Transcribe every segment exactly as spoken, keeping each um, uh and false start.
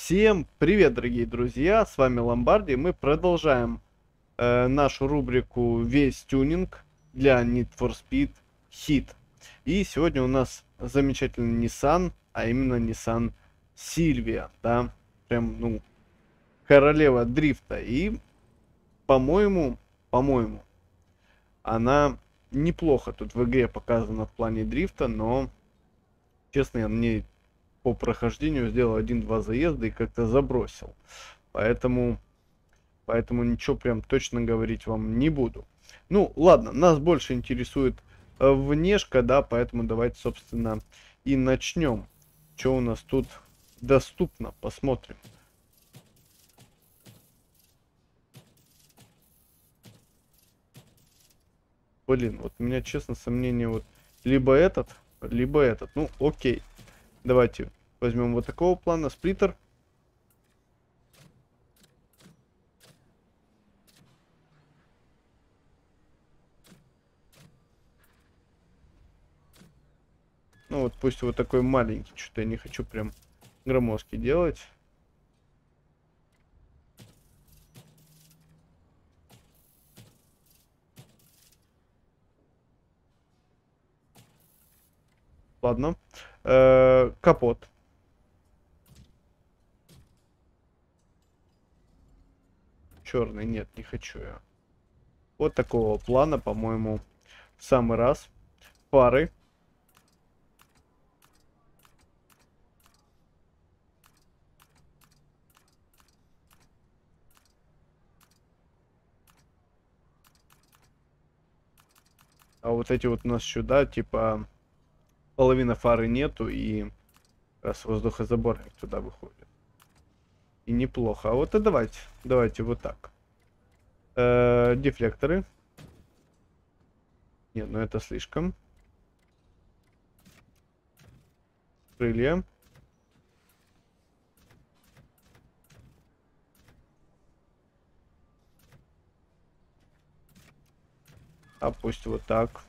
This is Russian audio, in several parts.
Всем привет, дорогие друзья, с вами Ломбарди. Мы продолжаем э, нашу рубрику «Весь тюнинг» для Need for Speed Heat. И сегодня у нас замечательный Nissan, а именно Nissan Silvia, да, прям, ну, королева дрифта. И, по-моему, по-моему, она неплохо тут в игре показана в плане дрифта, но, честно, я на ней по прохождению сделал один-два заезда и как-то забросил. Поэтому, поэтому ничего прям точно говорить вам не буду. Ну, ладно, нас больше интересует э, внешка, да, поэтому давайте, собственно, и начнем. Что у нас тут доступно, посмотрим. Блин, вот у меня, честно, сомнение, вот либо этот, либо этот. Ну, окей. Давайте возьмем вот такого плана. Сплиттер. Ну вот пусть вот такой маленький. Что-то я не хочу прям громоздкий делать. Ладно. Э-э, капот. Черный, нет, не хочу я. Вот такого плана, по-моему, в самый раз. Фары. А вот эти вот у нас сюда, типа, половина фары нету, и раз воздухозаборник туда выходит. И неплохо. А вот и давайте, давайте вот так. Э-э, дефлекторы. Нет, ну это слишком. Крылья. А пусть вот так.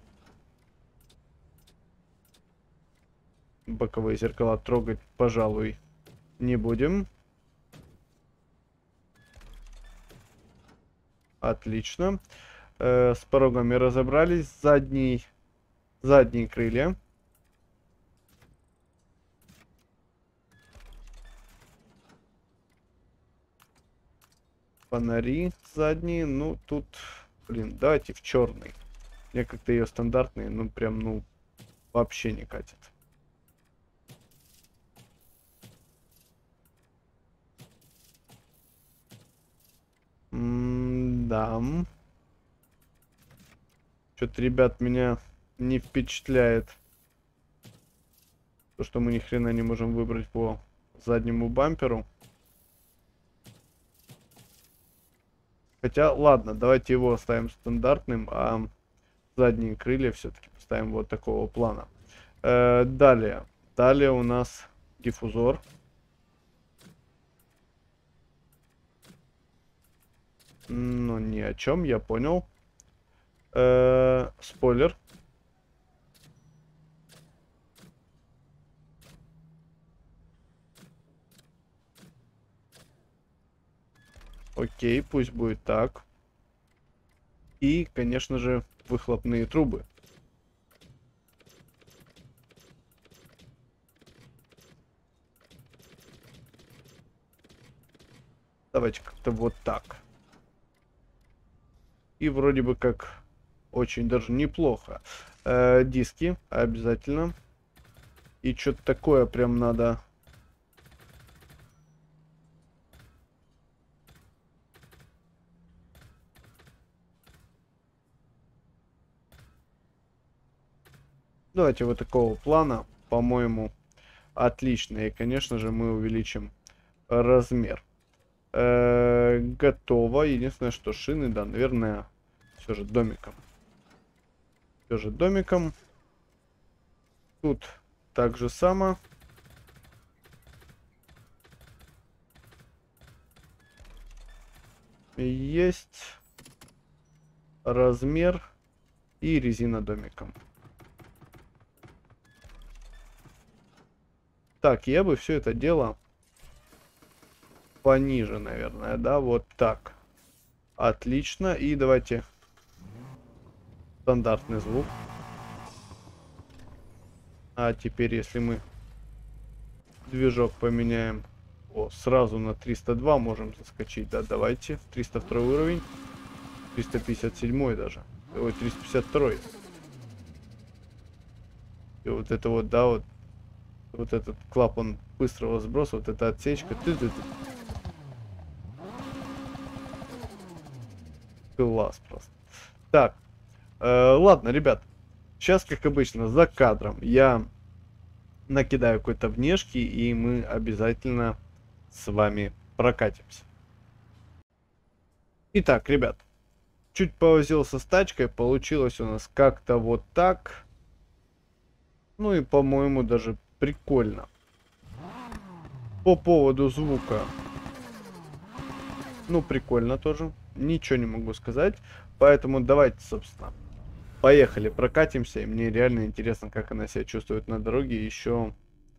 Боковые зеркала трогать, пожалуй, не будем. Отлично. Э, с порогами разобрались. Задний, задние крылья. Фонари задние. Ну, тут, блин, давайте в черный. Я как-то ее стандартные, ну, прям, ну, вообще не катит. М-да. Что-то, ребят, меня не впечатляет то, что мы ни хрена не можем выбрать по заднему бамперу. Хотя, ладно, давайте его оставим стандартным, а задние крылья все-таки поставим вот такого плана. Э, далее. Далее у нас диффузор. Ну, ни о чем, я понял. Э, спойлер. Окей, пусть будет так. И, конечно же, выхлопные трубы. Давайте как-то вот так. И вроде бы как очень даже неплохо. Э, диски обязательно. И что-то такое прям надо... Давайте вот такого плана, по-моему, отлично. И, конечно же, мы увеличим размер. Э, готово. Единственное, что шины, да, наверное, все же домиком. Все же домиком. Тут так же само. Есть размер и резина домиком. Так, я бы все это дело пониже, наверное, да, вот так. Отлично, и давайте стандартный звук. А теперь, если мы движок поменяем, о, сразу на триста два можем заскочить, да, давайте, в триста второй уровень, триста пятьдесят седьмой даже, ой, триста пятьдесят второй. И вот это вот, да, вот, вот этот клапан быстрого сброса, вот эта отсечка. Ты -ты -ты. Класс просто. Так, э, ладно, ребят, сейчас, как обычно, за кадром я накидаю какой-то внешки, и мы обязательно с вами прокатимся. Итак, ребят, чуть повозился с тачкой, получилось у нас как-то вот так. Ну и, по-моему, даже прикольно. По поводу звука. Ну, прикольно тоже. Ничего не могу сказать. Поэтому давайте, собственно, поехали, прокатимся. И мне реально интересно, как она себя чувствует на дороге. Еще...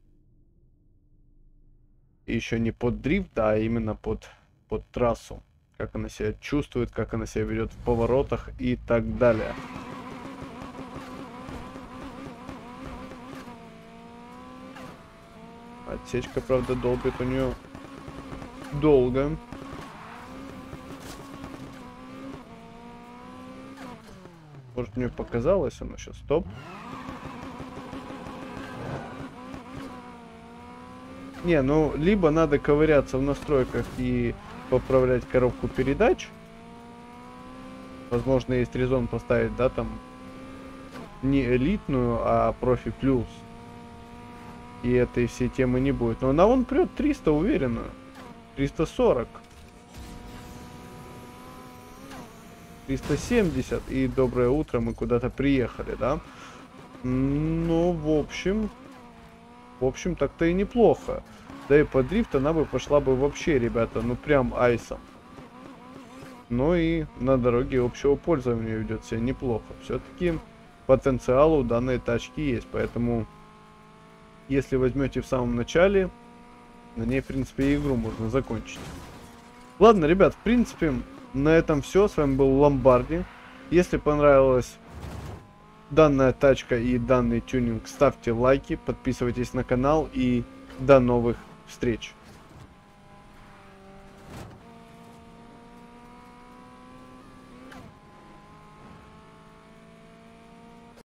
Еще не под дрифт, а именно под, под трассу. Как она себя чувствует, как она себя ведет в поворотах и так далее. Отсечка, правда, долбит у нее долго. Может, мне показалось, оно сейчас стоп. Не, ну, либо надо ковыряться в настройках и поправлять коробку передач. Возможно, есть резон поставить, да, там, не элитную, а профи плюс. И этой всей темы не будет. Но она вон прет триста уверенно. триста сорок. триста семьдесят. И доброе утро, мы куда-то приехали, да? Ну, в общем... В общем, так-то и неплохо. Да и по дрифт она бы пошла бы вообще, ребята, ну прям айсом. Ну и на дороге общего пользования ведет себя неплохо. Все-таки потенциал у данной тачки есть, поэтому... Если возьмете в самом начале, на ней, в принципе, игру можно закончить. Ладно, ребят, в принципе, на этом все. С вами был Ламбарди. Если понравилась данная тачка и данный тюнинг, ставьте лайки, подписывайтесь на канал и до новых встреч.